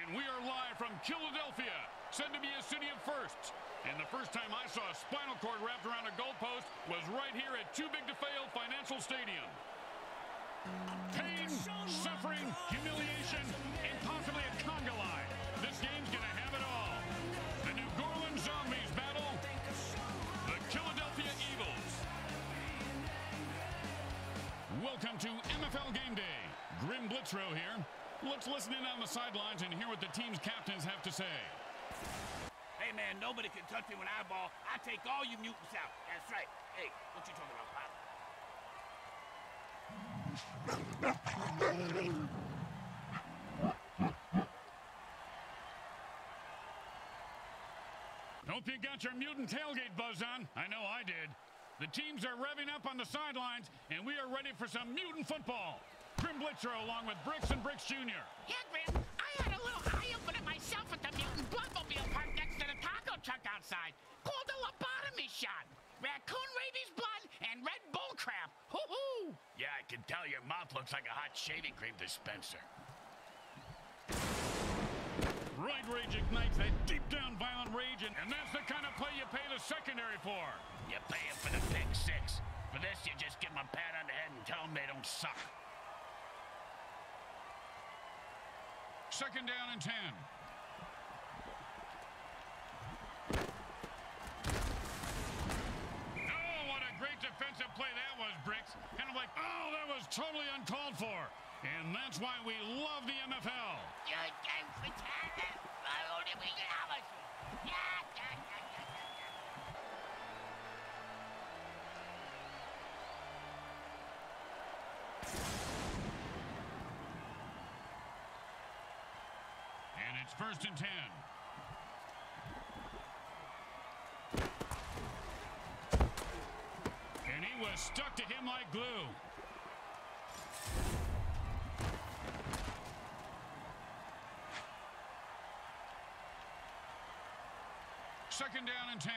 And we are live from Killadelphia, said to be a city of firsts. And the first time I saw a spinal cord wrapped around a goalpost was right here at Too Big to Fail Financial Stadium. Pain, suffering, humiliation, and possibly a conga line. This game's gonna have it all. The new Goreleans zombies battle the Killadelphia Eagles. Welcome to MFL Game Day. Grim Blitzrow here. Let's listen in on the sidelines and hear what the team's captains have to say. Hey, man, nobody can touch me when I ball. I take all you mutants out. That's right. Hey, what you talking about, Pop? Hope you got your mutant tailgate buzz on. I know I did. The teams are revving up on the sidelines, and we are ready for some mutant football. Grim Blitzrow along with Bricks and Bricks Jr. Yeah, Grim, I had a little eye-opener myself at the mutant bloodmobile parked next to the taco truck outside. Called a lobotomy shot. Raccoon rabies blood and red bull crap. Hoo-hoo! Yeah, I can tell your mouth looks like a hot shaving cream dispenser. Right rage ignites that deep-down violent rage, and that's the kind of play you pay the secondary for. You pay him for the pick six. For this, you just give them a pat on the head and tell them they don't suck. Second down and 10. Oh, what a great defensive play that was, Bricks. Kind of like, oh, that was totally uncalled for. And that's why we love the MFL. And it's first and 10. And he was stuck to him like glue. Second down and 10.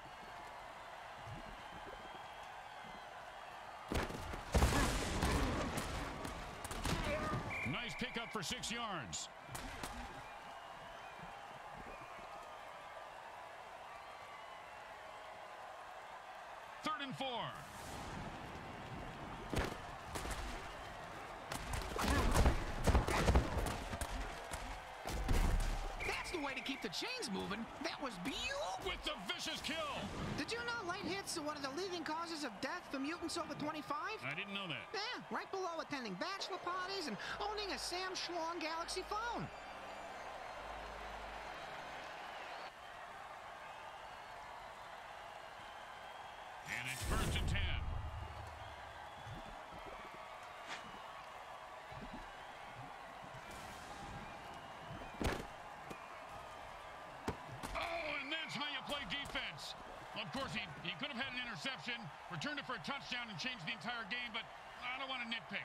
Nice pickup for 6 yards. Third and 4. That's the way to keep the chains moving. That was beautiful. With the vicious kill. Did you know light hits are one of the leading causes of death for mutants over 25? I didn't know that. Yeah, right below attending bachelor parties and owning a Sam Schlong Galaxy phone. And it's first and 10. Oh, and that's how you play defense. Well, of course, he could have had an interception, returned it for a touchdown, and changed the entire game, but I don't want to nitpick.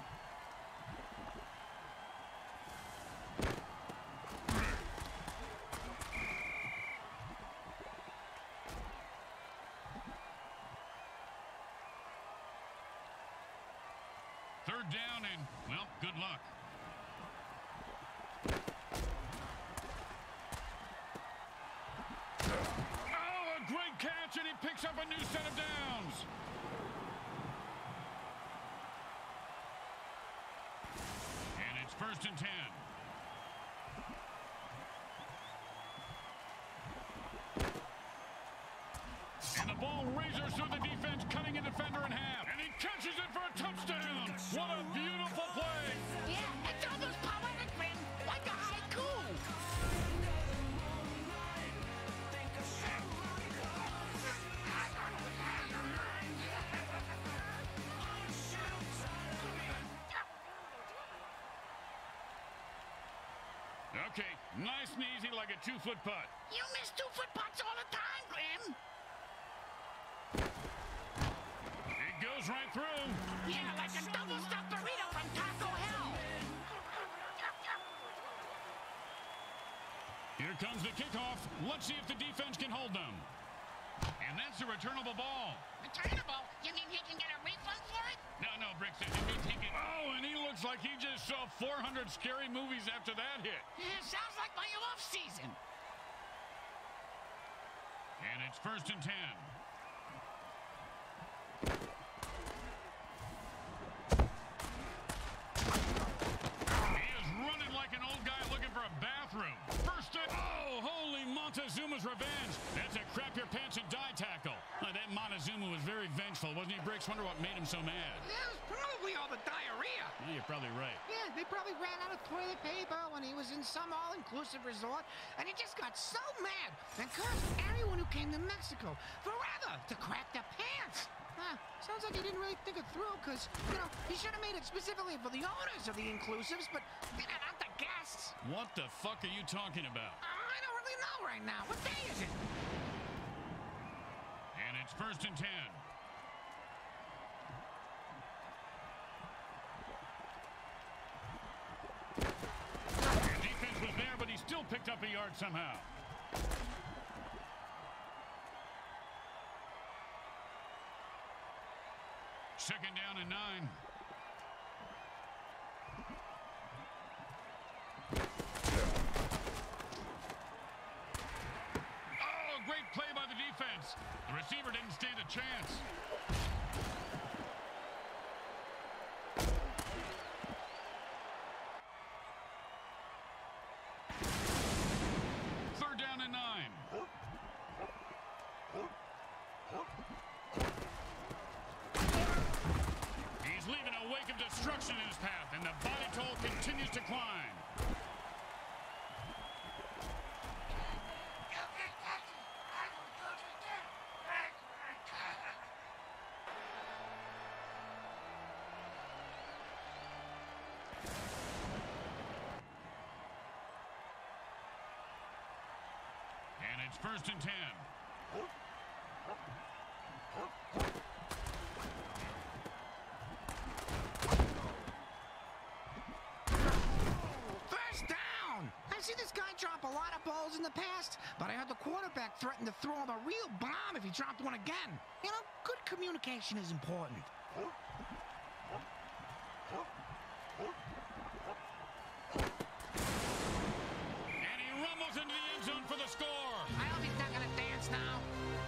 Third down and, well, good luck. Oh, a great catch, and he picks up a new set of downs. And it's first and 10. And the ball razors through the defense, cutting a defender in half. And he catches it for a touchdown. What a beautiful play. Yeah, it's almost poetic, Grim, like a haiku. Okay, nice and easy like a 2-foot putt. You miss 2-foot putts all the time, Grim. It goes right through. Yeah, like a double-stuffed burrito from Taco Hell. Here comes the kickoff. Let's see if the defense can hold them. And that's a returnable ball. Returnable? You mean he can get a refund for it? No, Bricks, it means he can... Oh, and he looks looks like he just saw 400 scary movies after that hit. Yeah, sounds like my off season. And it's 1st and 10. He is running like an old guy looking for a bathroom. First and... Oh, holy Montezuma's revenge. That's a crap your pants and die tackle. That Montezuma was very vengeful, wasn't he, Bricks? Wonder what made him so mad. That was probably all the diarrhea. Yeah, you're probably right. Yeah, they probably ran out of toilet paper when he was in some all-inclusive resort, and he just got so mad and cursed everyone who came to Mexico forever to crap their pants. Sounds like he didn't really think it through, because, you know, he should have made it specifically for the owners of the inclusives, but not the guests. What the fuck are you talking about? I don't really know right now. What day is it? And it's 1st and 10. Their defense was there, but he still picked up a yard somehow. Second down and 9. Oh, great play by the defense. The receiver didn't stand a chance. Third down and 9. He's leaving a wake of destruction in his path, and the body toll continues to climb. And it's 1st and 10. First down! I've seen this guy drop a lot of balls in the past, but I heard the quarterback threaten to throw him a real bomb if he dropped one again. You know, good communication is important. And he rumbles into the end zone for the score. I hope he's not gonna dance now.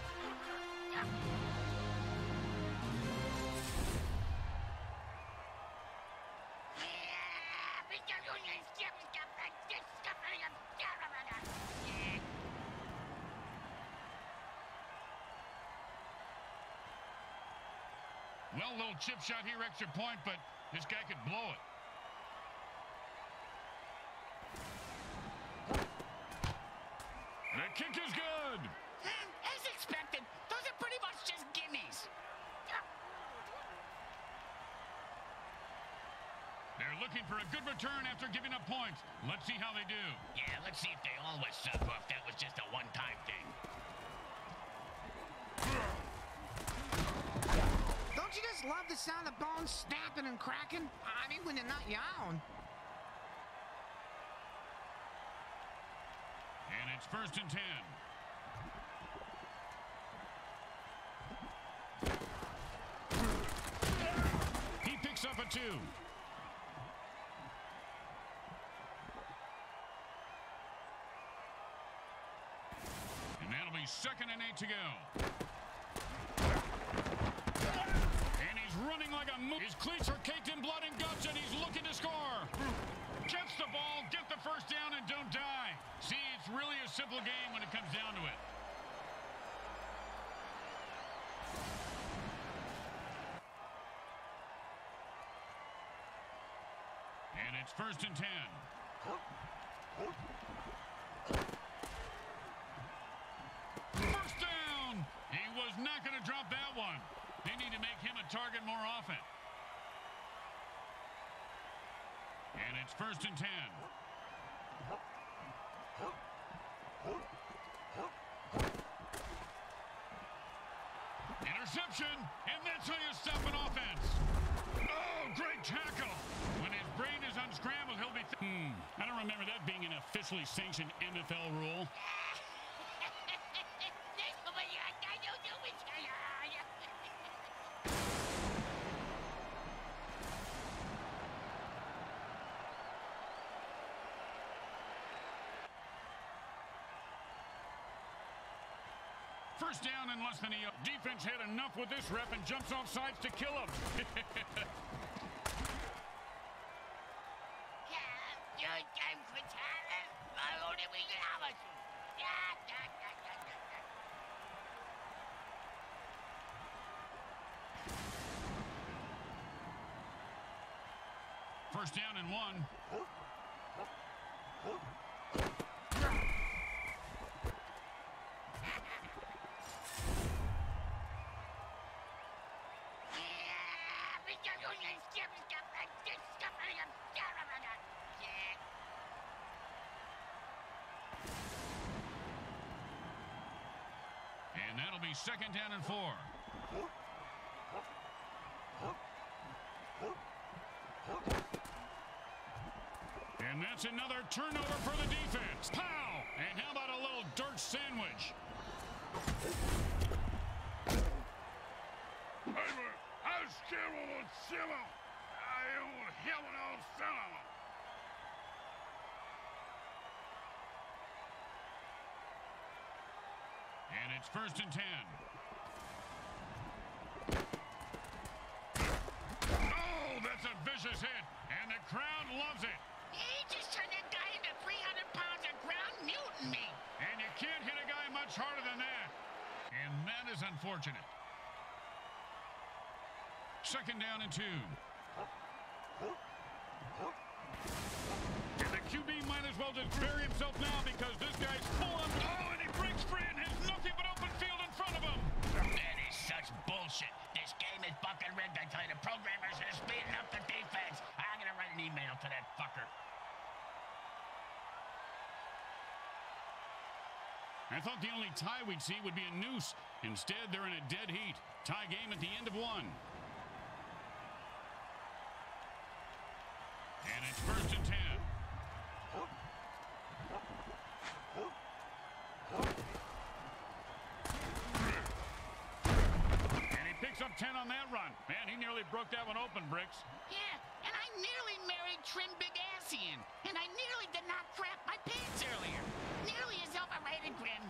Well, little chip shot here, extra point, but this guy could blow it. The kick is good. As expected, those are pretty much just gimmies. They're looking for a good return after giving up points. Let's see how they do. Yeah, let's see if they always suck or if that was just a one-time thing. Don't you just love the sound of bones snapping and cracking? I mean, when they're not your own. And it's 1st and 10. He picks up a 2. And that'll be 2nd and 8 to go. And he's running like a moose. His cleats are caked in blood and guts, and he's looking to score. Gets the ball, get the first down, and don't die. See, it's really a simple game when it comes down to it. And it's 1st and 10. First down! He was not going to drop that one. They need to make him a target more often. And it's 1st and 10. Interception, and that's how you stop an offense. Oh, great tackle. When his brain is unscrambled, he'll be... I don't remember that being an officially sanctioned MFL rule. First down and less than a yard. Defense had enough with this rep and jumps off sides to kill him. First down and 1. And that'll be second down and 4. And that's another turnover for the defense. Pow! And how about a little dirt sandwich? And it's first and 10. Oh, that's a vicious hit. And the crowd loves it. He just turned that guy into 300 pounds of ground mutant meat. And you can't hit a guy much harder than that. And that is unfortunate. Second down and 2. And the QB might as well just bury himself now because this guy's full of... Oh, and he breaks free and has nothing but open field in front of him. That is such bullshit. This game is fucking rigged. I tell you, the programmers are speeding up the defense. I'm going to write an email to that fucker. I thought the only tie we'd see would be a noose. Instead, they're in a dead heat. Tie game at the end of 1. And it's first and 10. And he picks up 10 on that run. Man, he nearly broke that one open, Bricks. Yeah, and I nearly married Trim Big Assian. And I nearly did not crap my pants earlier. Nearly as overrated, Grim.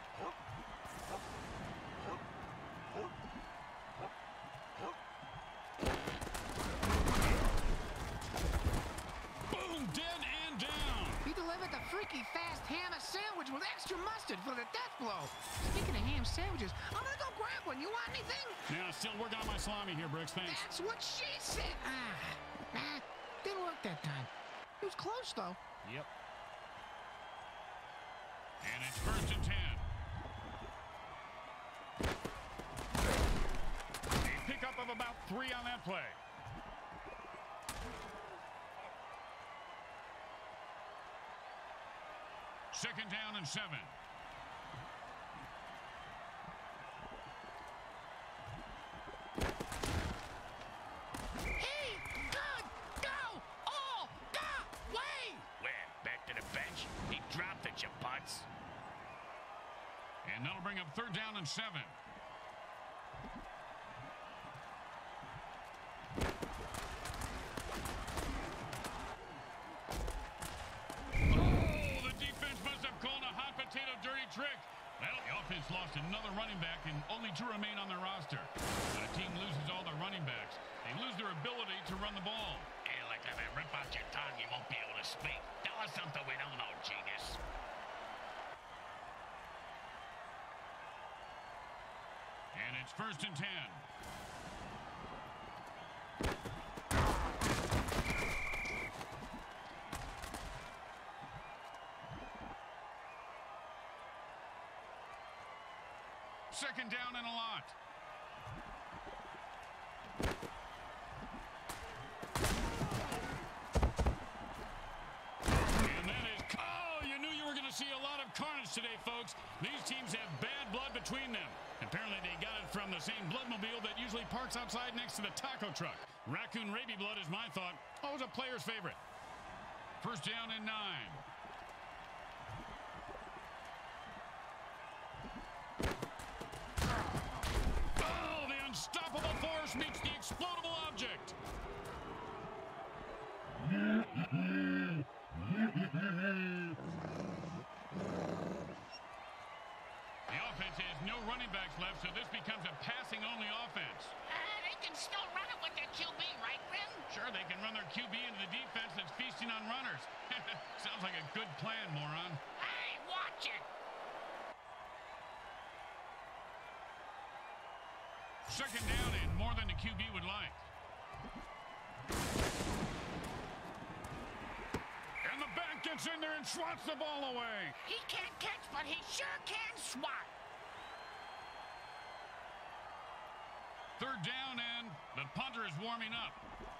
Boom, dead and down. He delivered the freaky fast ham sandwich with extra mustard for the death blow. Speaking of ham sandwiches, I'm gonna go grab one. You want anything? Yeah, still working on my salami here, Bricks. Thanks. That's what she said. Didn't work that time. He was close, though. Yep. And it's first and 10. A pickup of about 3 on that play. Second down and 7. Hey, God, go, all, the way. Where? Back to the bench? He dropped it, you butts. And that'll bring up third down and 7. Oh, the defense must have called a hot potato dirty trick. Well, the offense lost another running back and only 2 remain on their roster. When a team loses all their running backs, they lose their ability to run the ball. Hey, like if I rip out your tongue, you won't be able to speak. Tell us something we don't know, genius. And it's first and 10. Second down and a lot. And that is... Oh, you knew you were going to see a lot of carnage today, folks. These teams have bad blood between them. Apparently, they got it from the same bloodmobile that usually parks outside next to the taco truck. Raccoon rabies blood is my thought. Always a player's favorite. First down and 9. Oh, the unstoppable force meets the explodable object. The offense has no running backs left, so this becomes a passing-only offense. They can still run it with their QB, right, Grim? Sure, they can run their QB into the defense that's feasting on runners. Sounds like a good plan, moron. Hey, watch it! Second down and more than the QB would like. And the back gets in there and swats the ball away. He can't catch, but he sure can swat. Third down, and the punter is warming up.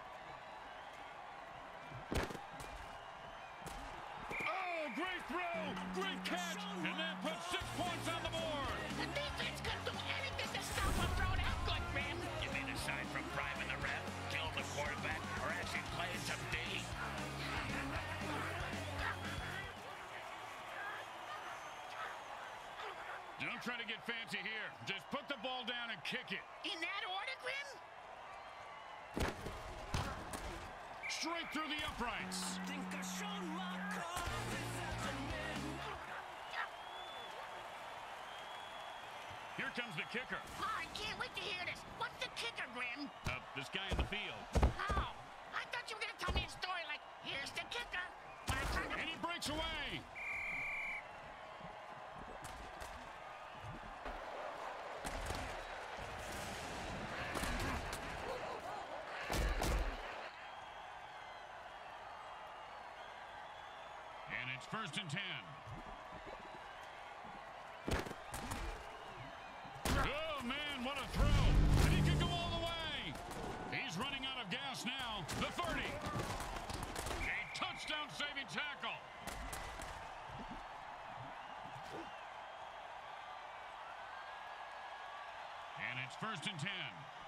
Oh, great throw, great catch, and that puts 6 points on the board. The defense couldn't do anything to stop a throw that good, Grim. You mean aside from priming the ref, killing the quarterback, or actually playing some D? Don't try to get fancy here. Just put the ball down and kick it. In that order, Grim? Straight through the uprights. Here comes the kicker. Oh, I can't wait to hear this. What's the kicker, Grim? This guy in the field. Oh, I thought you were going to tell me a story like, here's the kicker. And he breaks away. And it's 1st and 10. Oh, man, what a throw. And he can go all the way. He's running out of gas now. The 30. A touchdown-saving tackle. And it's 1st and 10.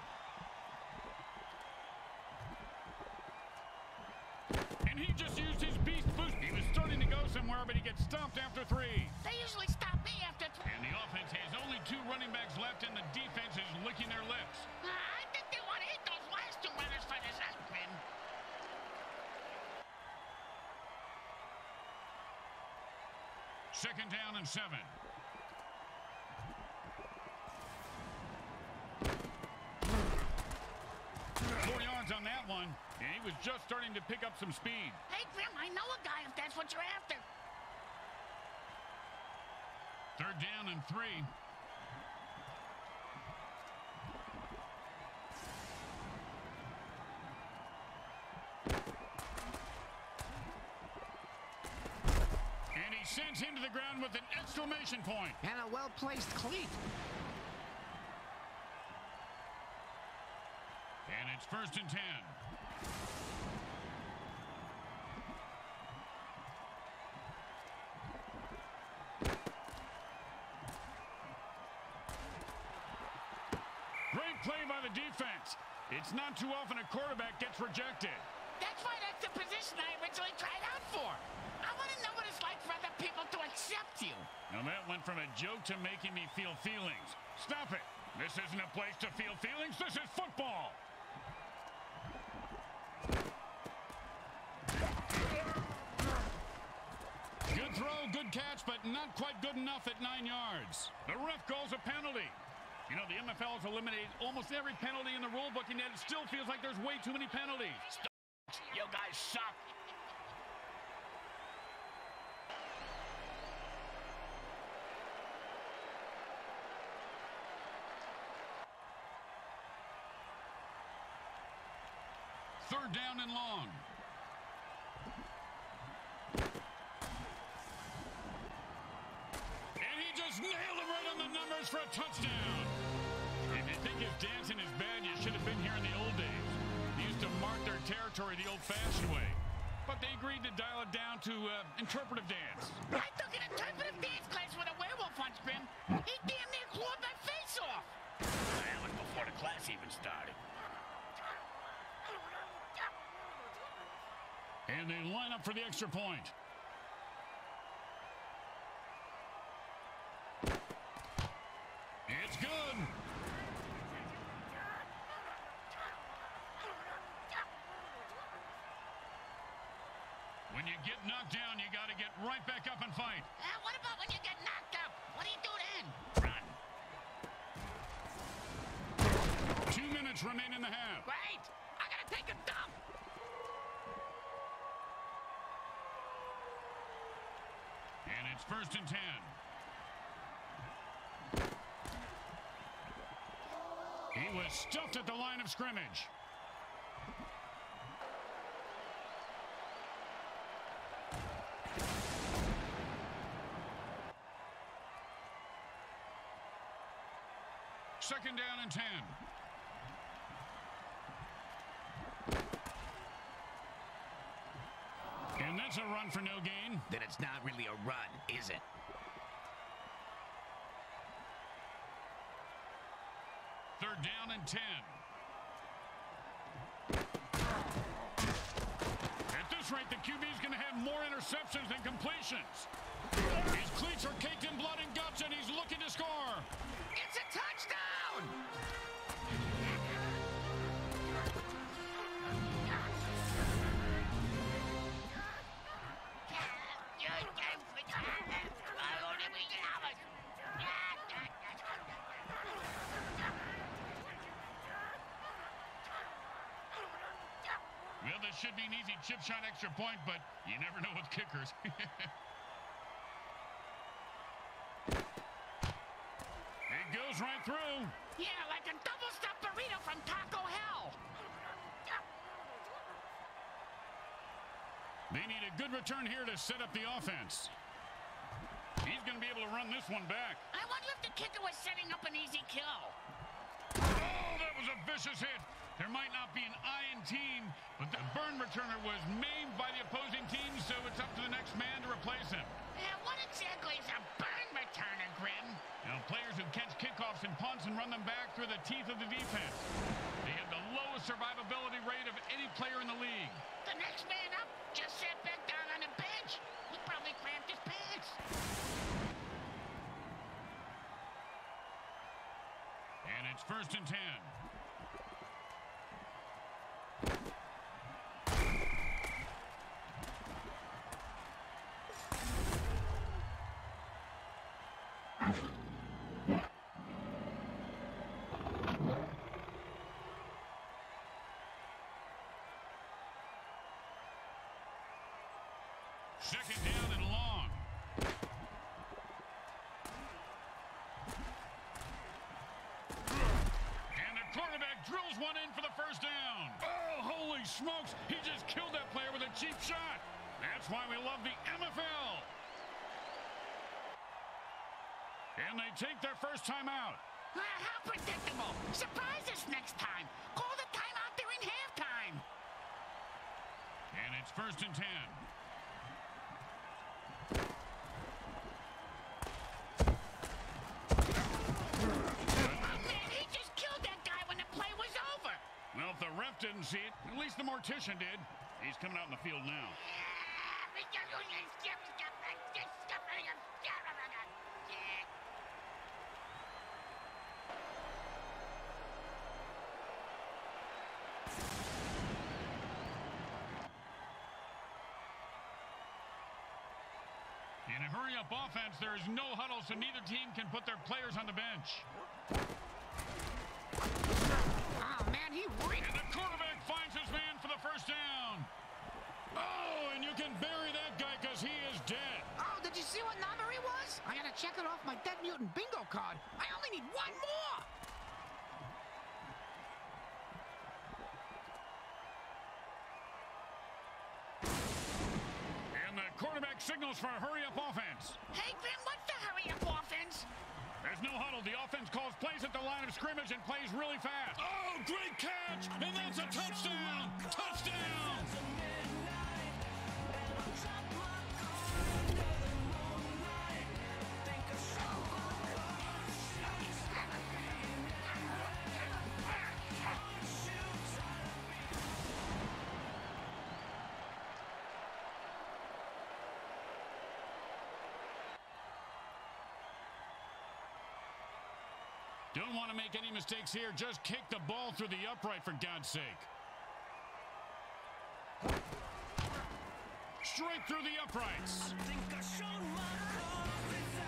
And he just used his beast boost. He was starting to go somewhere, but he gets stopped after 3. They usually stop me after And the offense has only 2 running backs left, and the defense is licking their lips. I think they want to hit those last 2 runners for this Grim. Second down and 7. 4 yards on that one, and he was just starting to pick up some speed. Hey, Grim, I know a guy if that's what you're after. Third down and 3. And he sends him to the ground with an exclamation point. And a well-placed cleat. And it's 1st and 10. Great play by the defense. It's not too often a quarterback gets rejected. That's why that's the position I originally tried out for. I want to know what it's like for other people to accept you. Now that went from a joke to making me feel feelings. Stop it. This isn't a place to feel feelings. This is football. Good throw, good catch, but not quite good enough at 9 yards. The ref calls a penalty. You know, the MFL has eliminated almost every penalty in the rule book, and yet it still feels like there's way too many penalties. You guys suck. Third down and long. And he just nailed him right on the numbers for a touchdown. If you think his dancing is bad, you should have been here in the old days. They used to mark their territory the old-fashioned way. But they agreed to dial it down to interpretive dance. I took an interpretive dance class with a werewolf once, Grim. He damn near clawed my face off. That was before the class even started. And they line up for the extra point. It's good. When you get knocked down, you got to get right back up and fight. What about when you get knocked out? What do you do then? Run. 2 minutes remain in the half. Wait! I gotta take a dump! And it's 1st and 10. He was stuffed at the line of scrimmage. Second down and 10. And that's a run for no gain. Then it's not really a run, is it? Third down and 10. At this rate, the QB's going to have more interceptions than completions. His cleats are caked in blood and guts, and he's looking to score. It's a touchdown! Well, this should be an easy chip shot extra point, but you never know with kickers. It goes right through. Yeah, like a double-stuffed burrito from Taco Hell. They need a good return here to set up the offense. He's going to be able to run this one back. I wonder if the kicker was setting up an easy kill. Oh, that was a vicious hit. There might not be an iron team, but the burn returner was maimed by the opposing team, so it's up to the next man to replace him. Yeah, what exactly is a burn returner, Grim? Now, players who catch kickoffs and punts and run them back through the teeth of the defense. They have the lowest survivability rate of any player in the league. The next man up just sat back down on the bench. He probably cramped his pants. And it's 1st and 10. Second down and long. And the quarterback drills one in for the first down. Oh, holy smokes. He just killed that player with a cheap shot. That's why we love the MFL. And they take their first time out. How predictable. Surprise us next time. Call the timeout during halftime. And it's 1st and 10. Well, if the ref didn't see it, at least the mortician did. He's coming out in the field now. In a hurry-up offense, there is no huddle, so neither team can put their players on the bench. Oh, man, he reeked. And the quarterback finds his man for the first down. Oh, and you can bury that guy because he is dead. Oh, did you see what number he was? I gotta check it off my Dead Mutant bingo card. I only need one more. And the quarterback signals for a hurry-up offense. Hey, Grim, what's the hurry-up offense? There's no huddle. The offense calls plays at the line of scrimmage and plays really fast. Oh, great catch! And that's a touchdown! Touchdown! Don't want to make any mistakes here. Just kick the ball through the upright, for God's sake. Straight through the uprights.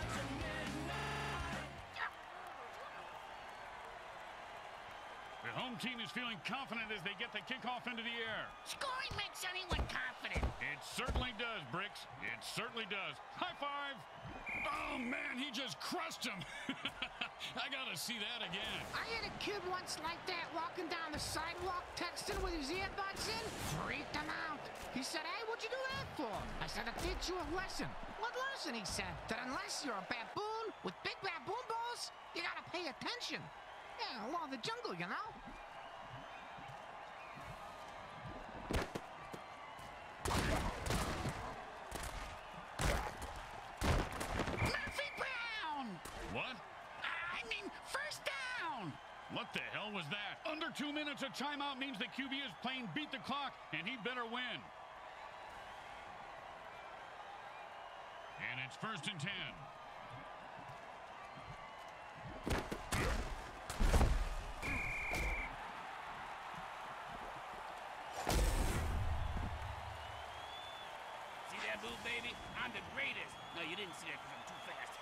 The home home team is feeling confident as they get the kickoff into the air. Scoring makes anyone confident. It certainly does, Bricks. It certainly does. High five. Oh, man, he just crushed him. I got to see that again. I had a kid once like that walking down the sidewalk texting with his earbuds in. Freaked him out. He said, hey, what'd you do that for? I said, to teach you a lesson. What lesson? He said, that unless you're a baboon with big baboon balls, you gotta pay attention. Yeah, law of the jungle, you know? Murphy Brown! What? I mean, first down! What the hell was that? Under 2 minutes, a timeout means the QB is playing beat the clock, and he better win. And it's 1st and 10. See that move, baby? I'm the greatest. No, you didn't see that because I'm too fast.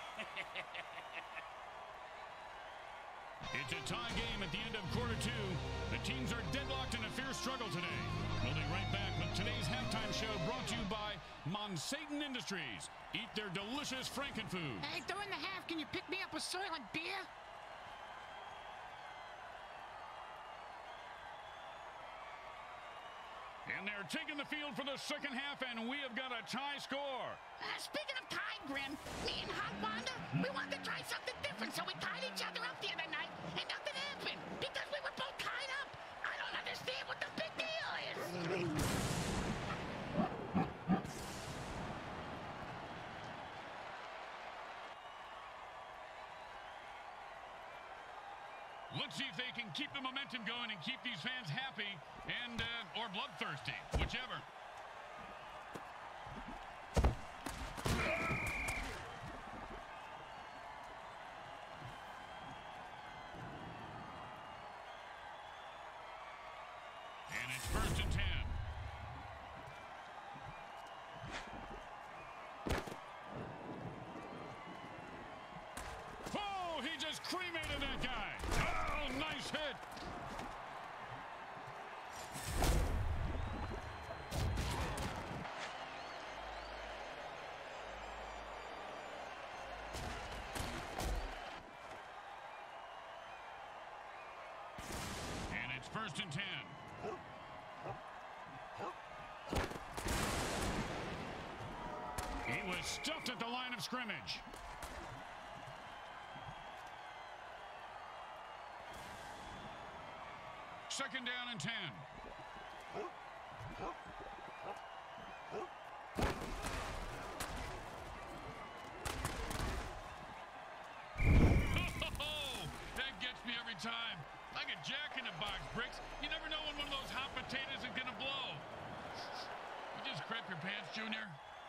It's a tie game at the end of quarter 2. The teams are deadlocked in a fierce struggle today. We'll be right back with today's halftime show brought to you by Monsatan Industries. Eat their delicious Frankenfoods. Hey, during the half, can you pick me up a Soylent beer? And they're taking the field for the second half, and we have got a tie score. Speaking of tie, Grim, me and Hot Wanda, we wanted to try something different, so we tied each other up the other night, and nothing happened because we were both tied up. I don't understand what the big deal is. Let's see if they can keep the momentum going and keep these fans happy and or bloodthirsty, whichever. And it's 1st and 10. Oh, he just cremated that guy. Oh, nice hit. And it's 1st and 10. He was stuffed at the line of scrimmage. Second down and 10. That gets me every time. Like a jack-in-the-box, Bricks. You never know when one of those hot potatoes is going to blow. You just crap your pants, Junior.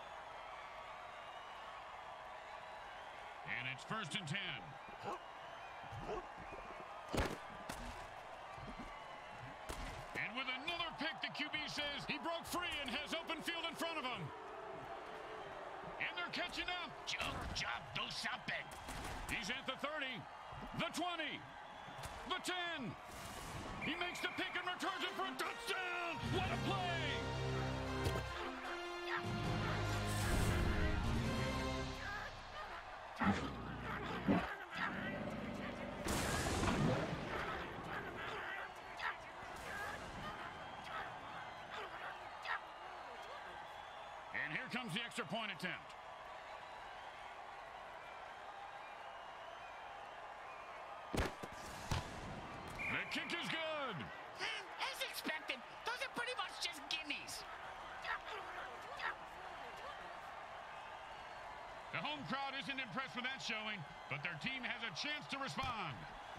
And it's 1st and 10. And with another pick, the QB says he broke free and has open field in front of him. And they're catching up. Jump, do something. He's at the 30, the 20, the 10. He makes the pick and returns it for a touchdown. What a play. And here comes the extra point attempt. The kick is good. As expected, those are pretty much just gimmies. The home crowd isn't impressed with that showing, but their team has a chance to respond.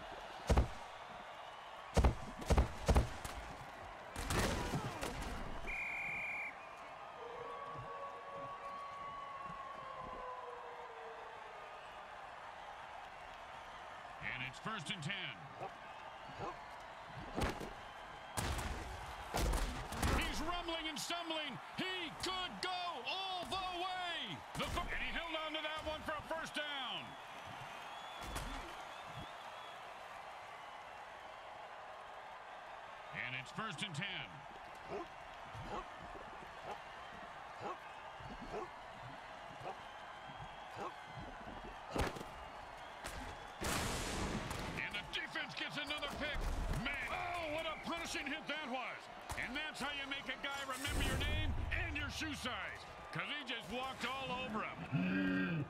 And it's 1st and 10. He's rumbling and stumbling. He could go all the way. And he held on to that one for a first down. it's 1st and 10. And the defense gets another pick. Man, oh, what a punishing hit that was. And that's how you make a guy remember your name and your shoe size. Because he just walked all over him.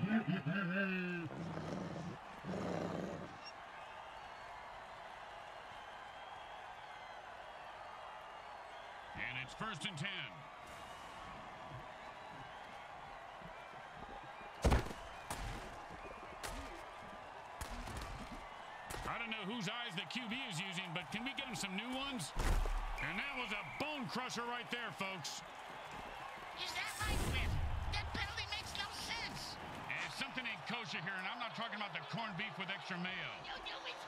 And it's 1st and 10. I don't know whose eyes the QB is using, but can we get him some new ones? And that was a bone crusher right there, folks. Is that right, Biff? That penalty makes no sense. And something ain't kosher here, and I'm not talking about the corned beef with extra mayo. You do it,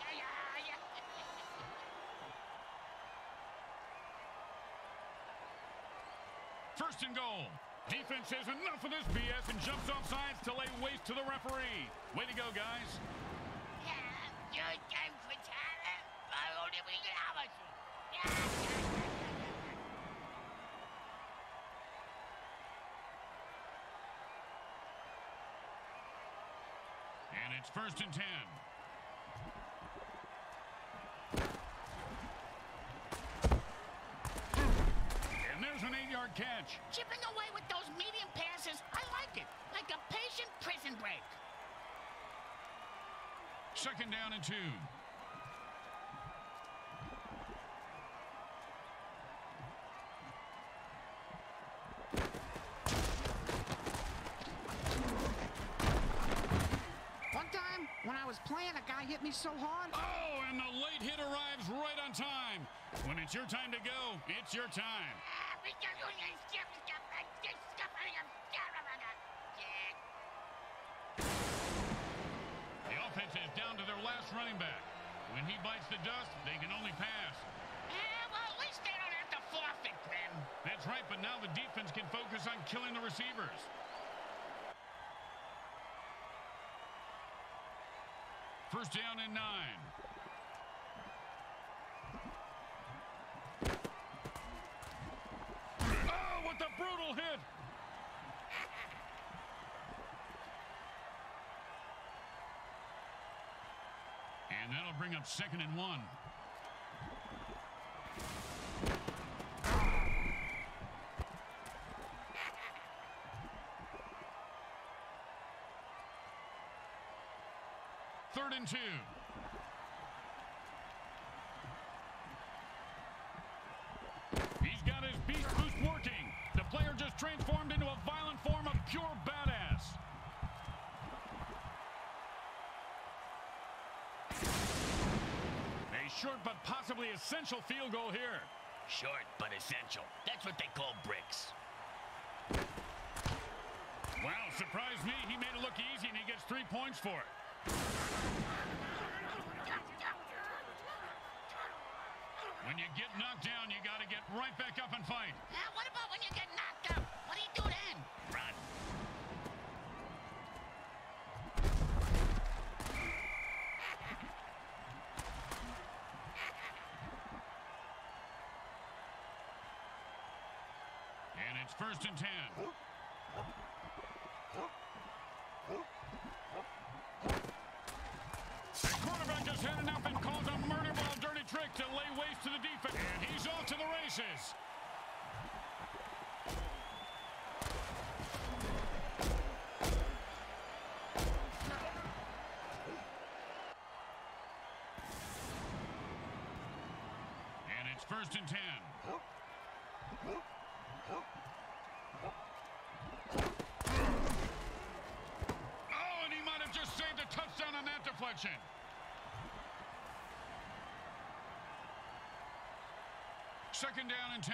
First and goal. Defense says enough of this BS and jumps off sides to lay waste to the referee. Way to go, guys. And it's 1st and 10. And there's an 8-yard catch. Chipping away with those medium passes, I like it. Like a patient prison break. 2nd down and 2. When I was playing, a guy hit me so hard. Oh, and the late hit arrives right on time. When it's your time to go, it's your time. The offense is down to their last running back. When he bites the dust, they can only pass. Well, at least they don't have to forfeit, Grim. That's right, but now the defense can focus on killing the receivers. First down and 9. Oh, what a brutal hit. And that'll bring up 2nd and 1. Third and 2. He's got his beast boost working. The player just transformed into a violent form of pure badass. A short but possibly essential field goal here. Short but essential. That's what they call bricks. Wow, surprised me. He made it look easy, and he gets 3 points for it. When you get knocked down, you got to get right back up and fight. What about when you get knocked out? What do you do then? Run. And it's 1st and 10. The quarterback just had it up and calls a murder ball dirty trick to lay waste to the defense. And he's off to the races. And it's 1st and 10. Touchdown on that deflection. Second down and 10.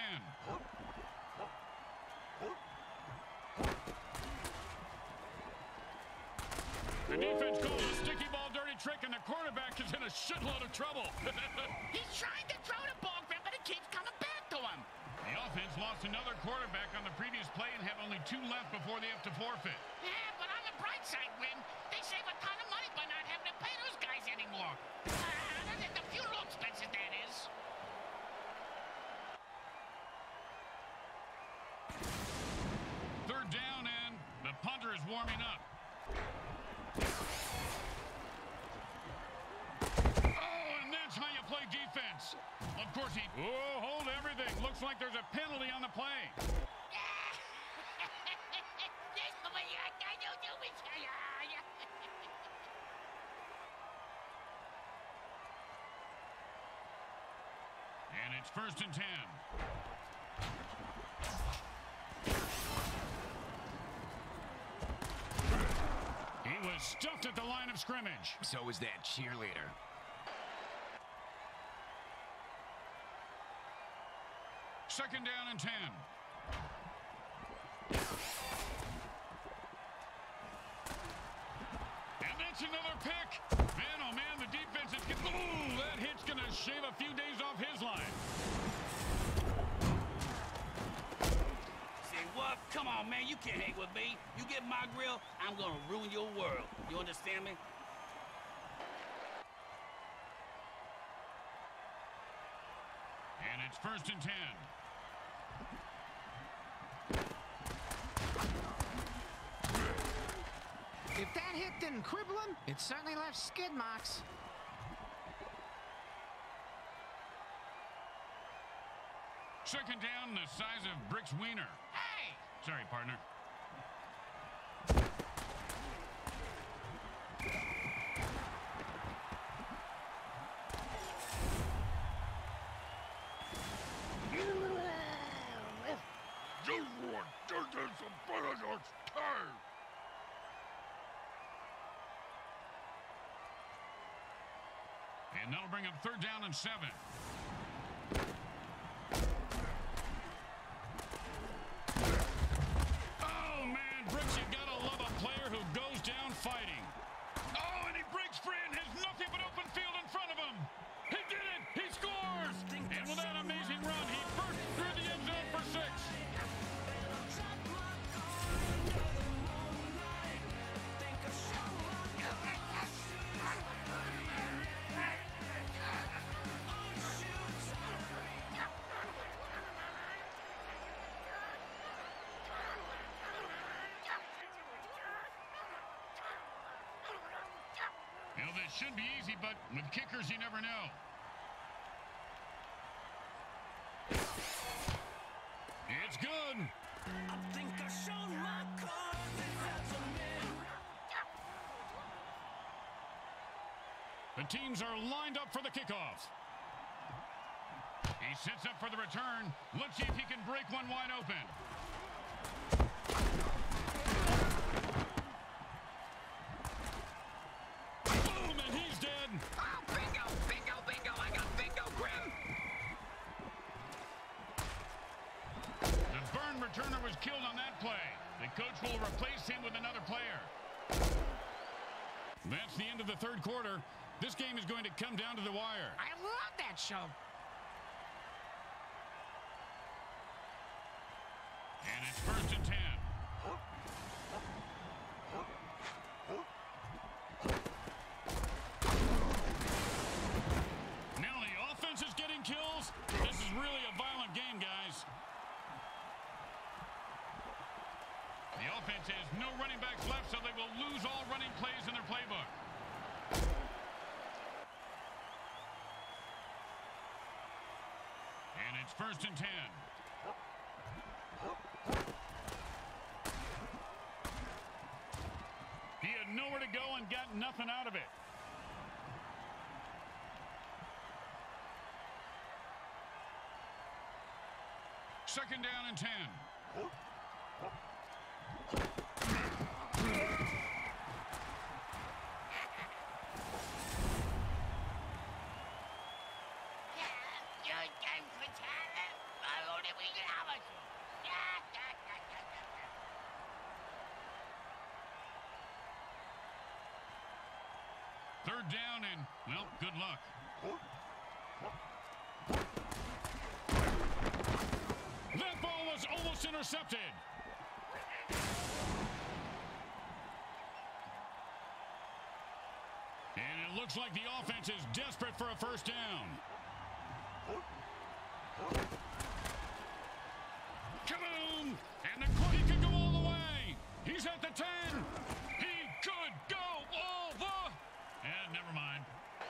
The defense calls a sticky ball dirty trick, and the quarterback is in a shitload of trouble. He's trying to throw the ball, Grim, but it keeps coming back to him. The offense lost another quarterback on the previous play and have only 2 left before they have to forfeit. Yeah, but on the bright side, Grim, they save a ton of money by not having to pay those guys anymore. The funeral expenses, that is. is warming up. Oh, and that's how you play defense. Of course, oh, hold everything. Looks like there's a penalty on the play. And it's 1st and 10. He was stuffed at the line of scrimmage. So was that cheerleader. Second down and 10. And that's another pick. Man, oh man, the defense is getting... Ooh, that hit's going to shave a few days off his line. Say what? Come on, man, you can't hang with me. You get my grill, I'm going to ruin your world. You understand me? And it's 1st and 10. If that hit didn't cripple him, it certainly left skid marks. Second down, the size of Brick's wiener. Hey! Sorry, partner. And that'll bring up 3rd down and 7. Oh, man, Brooks, you gotta love a player who goes down fighting. Oh, and he breaks free and has nothing but open field in front of him. He did it! He scores! And with that amazing run, he burst through the end zone for 6. You know, this should be easy, but with kickers, you never know. It's good. I think I showed my cards as a man. The teams are lined up for the kickoff. He sets up for the return. Let's see if he can break one wide open. Boom, and he's dead. Oh, bingo, bingo, bingo. I got bingo, Grim. The burn returner was killed on that play. The coach will replace him with another player. That's the end of the 3rd quarter. This game is going to come down to the wire. I love that show. And it's 1st and 10. Now the offense is getting kills. This is really a violent game, guys. The offense has no running backs left, so they will lose all running plays in their playbook. And it's 1st and 10. He had nowhere to go and got nothing out of it. Second down and 10. Third down and, well, good luck. That ball was almost intercepted. And it looks like the offense is desperate for a first down. Kaboom! And the he can go all the way. He's at the 10. He could go all the... And never mind.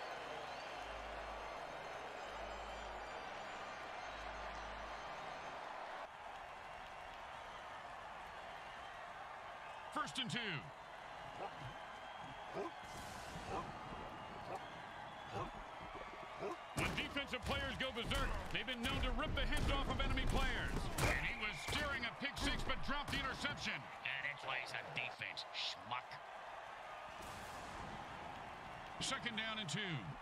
First and 2. When defensive players go berserk, they've been known to rip the heads off of enemy players. And he was steering a pick six, but dropped the interception. And that's why he's on defense, schmuck. Second down and 2.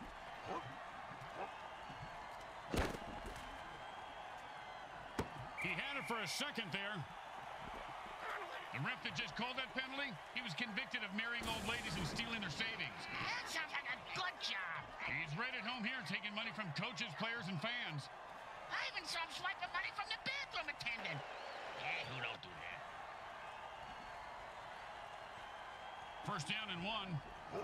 He had it for a second there. The ref that just called that penalty, he was convicted of marrying old ladies and stealing their savings. That sounds like a good job. He's right at home here taking money from coaches, players, and fans. I even saw him swiping money from the bathroom attendant. Yeah, who don't do that? First down and 1.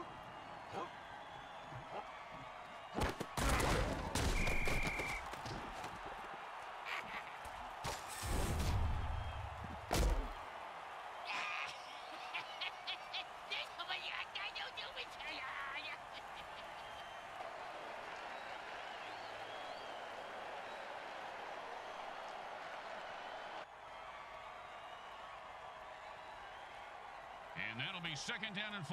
And that'll be second down and 4.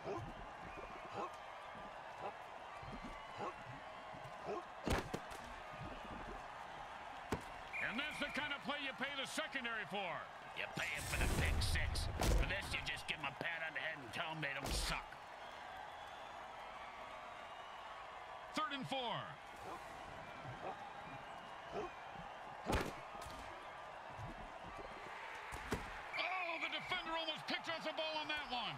And that's the kind of play you pay the secondary for. You pay him for the pick six. For this, you just give him a pat on the head and tell him they don't suck. Third and 4. Oh, the defender almost picked off the ball on that one.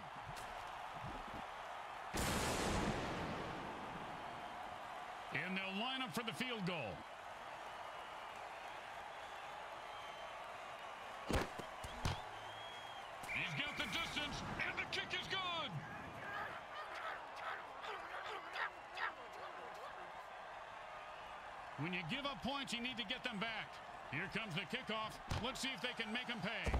And they'll line up for the field goal. He's got the distance, and the kick is good. When you give up points, you need to get them back. Here comes the kickoff. Let's see if they can make them pay.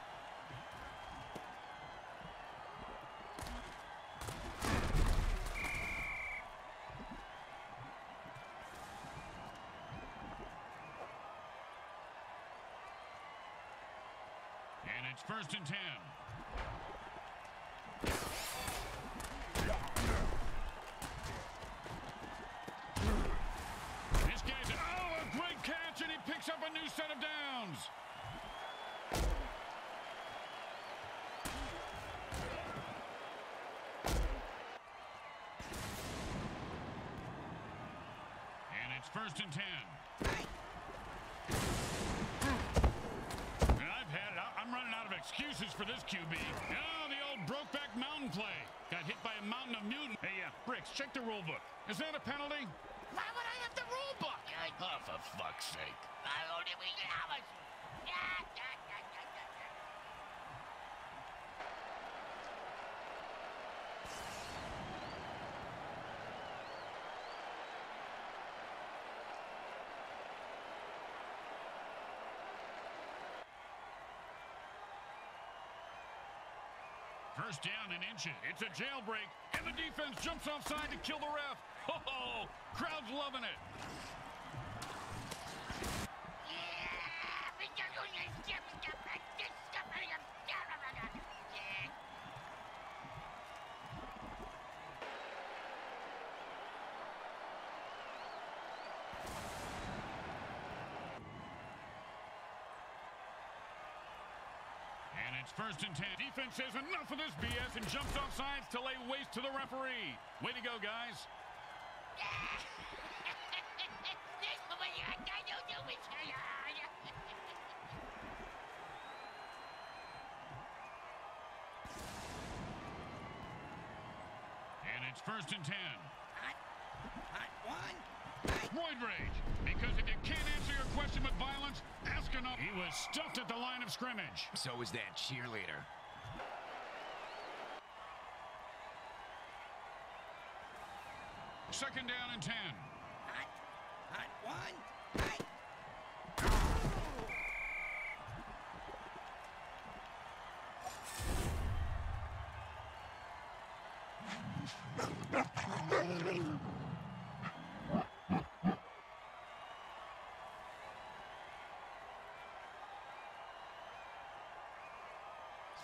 And it's first and 10. This guy's a great catch, and he picks up a new set of downs. And it's first and 10. I'm running out of excuses for this QB. Oh, the old Brokeback Mountain play. Got hit by a mountain of Newton. Hey, Bricks, check the rule book. Is that a penalty? Why would I have the rule book? Oh, for fuck's sake. First down and inches. It's a jailbreak, and the defense jumps offside to kill the ref. Oh, crowd's loving it. And it's first and 10. Defense says enough of this BS and jumps off sides to lay waste to the referee. Way to go, guys. And it's first and 10. Hot one. Roid rage. Because if you can't answer your question with violence, ask enough. He was stuffed at the line of scrimmage. So was that cheerleader. Second down and 10. Hot one.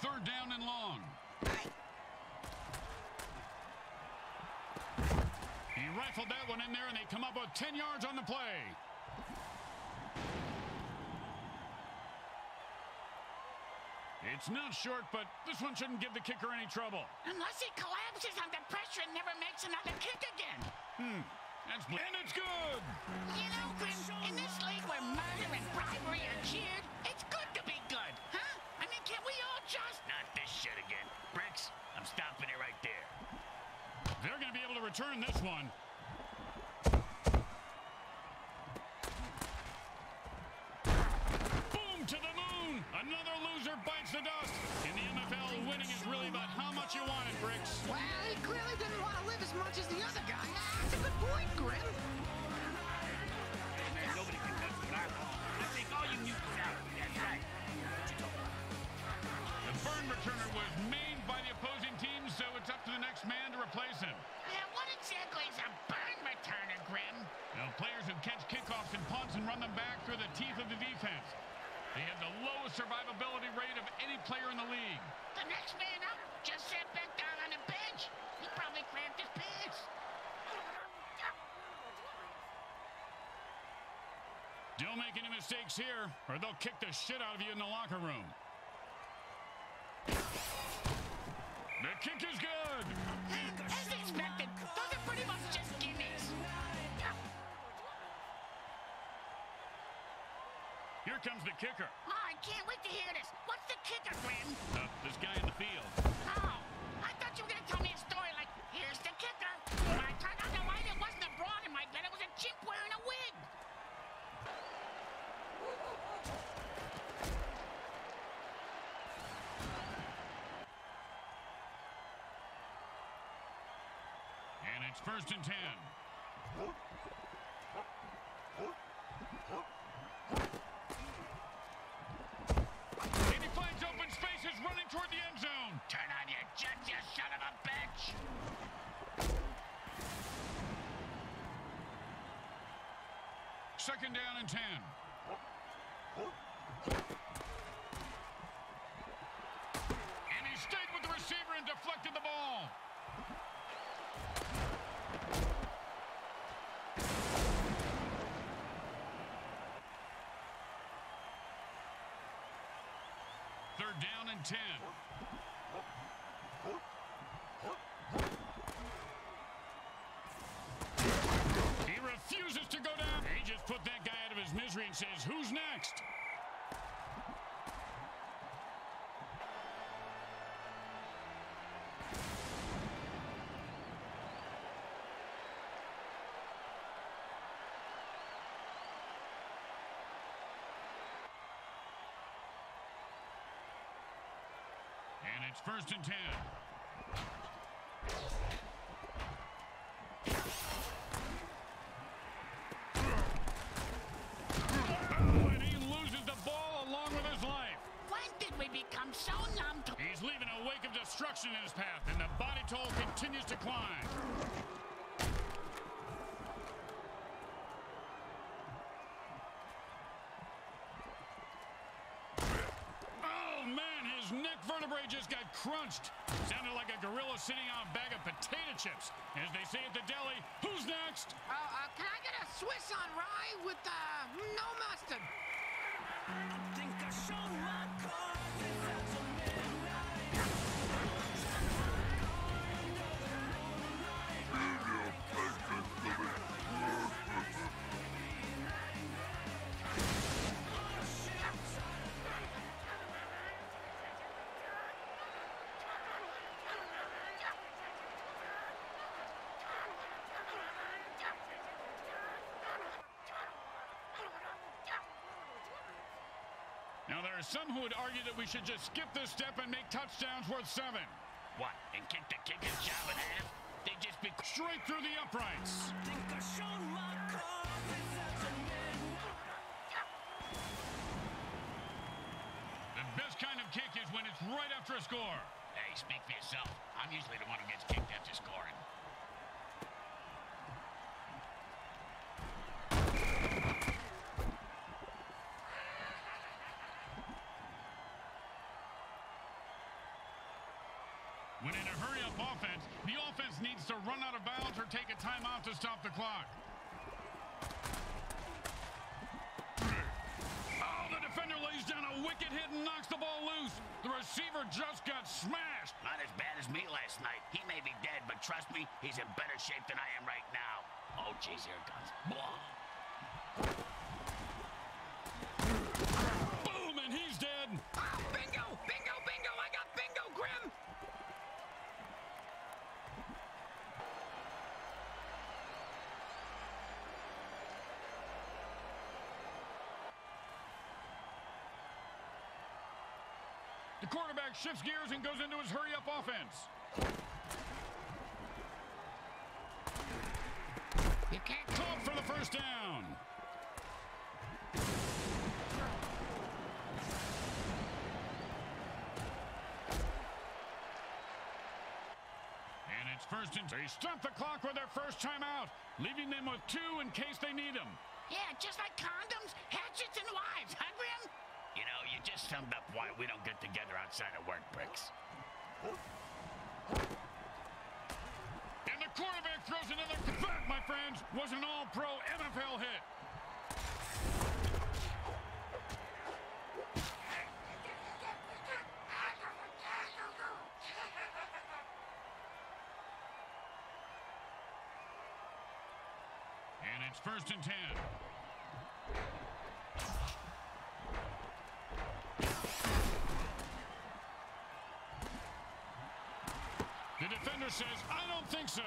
Third down and long. He rifled that one in there, and they come up with 10 yards on the play. It's not short, but this one shouldn't give the kicker any trouble. Unless he collapses under pressure and never makes another kick again. And it's good. You know, Grim, in this league where murder and bribery are cheered, it's good to be good, huh? I mean, can't we all just... Not this shit again. Bricks, I'm stopping it right there. They're going to be able to return this one. Boom to the moon. Another loser bites the dust. In the MFL, winning is really about how much you want it, Bricks. Well, he clearly didn't want to live as much as the other guy. That's a good point, Grim. Hey, man, nobody can touch what I want. I think all you mutants out. That's right. What you talking about? The burn returner was maimed by the opposing team, so it's up to the next man to replace him. Yeah, what exactly is a burn returner, Grim? Now, players who catch kickoffs and punts and run them back through the teeth of the defense. They have the lowest survivability rate of any player in the league. The next man up just sat back down on the bench. He probably cramped his pants. Don't make any mistakes here, or they'll kick the shit out of you in the locker room. The kick is good. As expected, those are pretty much just gimmies. Here comes the kicker. Oh, I can't wait to hear this. What's the kicker, Grim? This guy in the field. Oh, I thought you were going to tell me a story like, here's the kicker. When I turned on the light, it wasn't a broad in my bed. It was a chimp wearing a wig. And it's 1st and 10. And he finds open spaces running toward the end zone. Turn on your jets, you son of a bitch! Second down and 10. And he stayed with the receiver and deflected the ball. Third down and 10. He refuses to go down. He just put that guy out of his misery and says, who's next? And it's 1st and 10. Oh, and he loses the ball along with his life. When did we become so numb to... He's leaving a wake of destruction in his path, and the body toll continues to climb. Oh, man, his neck vertebrae just got crunched. Sounded like a gorilla sitting on a bag of potato chips. As they say at the deli, who's next? Can I get a Swiss on rye with, no mustard? Think I showed my card without a midnight. Now, there are some who would argue that we should just skip this step and make touchdowns worth 7. What, and kick the kicker's job in half? They just be... Straight through the uprights. Think I showed my card without a midnight. The best kind of kick is when it's right after a score. Hey, speak for yourself. I'm usually the one who gets kicked after scoring. When in a hurry-up offense, the offense needs to run out of bounds or take a timeout to stop the clock. Oh, the defender lays down a wicked hit and knocks the ball loose. The receiver just got smashed. Not as bad as me last night. He may be dead, but trust me, he's in better shape than I am right now. Oh, jeez, here it comes. Blah. Boom, and he's dead. Oh, bingo! Bingo, bingo! I got bingo, Grim! The quarterback shifts gears and goes into his hurry-up offense. You can't... Caught for the first down. And it's first and... They stop the clock with their first timeout, leaving them with 2 in case they need them. Yeah, just like condoms, hatchets, and wives, huh, Grim? You know, you just summed up why we don't get together outside of work, Bricks. And the quarterback throws another... That, my friends, was an all-pro MFL hit. And it's first and 10. The defender says, I don't think so.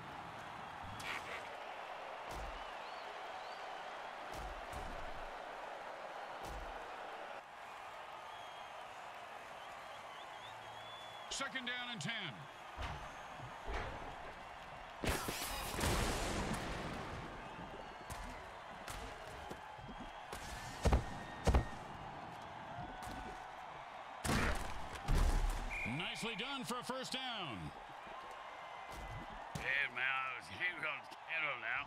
Second down and 10. Nicely done for a first down. Hey, man, he's going to handle now.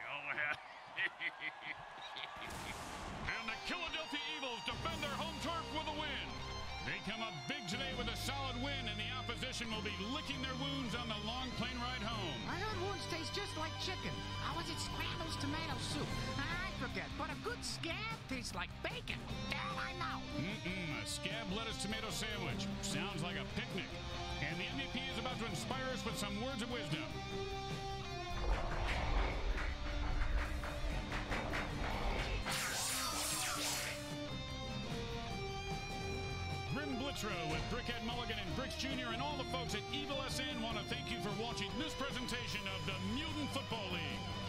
And the Killadelphia Eagles defend their home turf with a win. They come up big today with a solid win, and the opposition will be licking their wounds on the long plane ride home. I heard wounds taste just like chicken. How was it? Scrambles tomato soup. I forget, but a good scab tastes like bacon. That I know. A scab lettuce tomato sandwich. Sounds like a picnic. And the MVP is about to inspire us with some words of wisdom. Grim Blitzrow with Brickhead Mulligan and Bricks Jr. and all the folks at Evil SN want to thank you for watching this presentation of the Mutant Football League.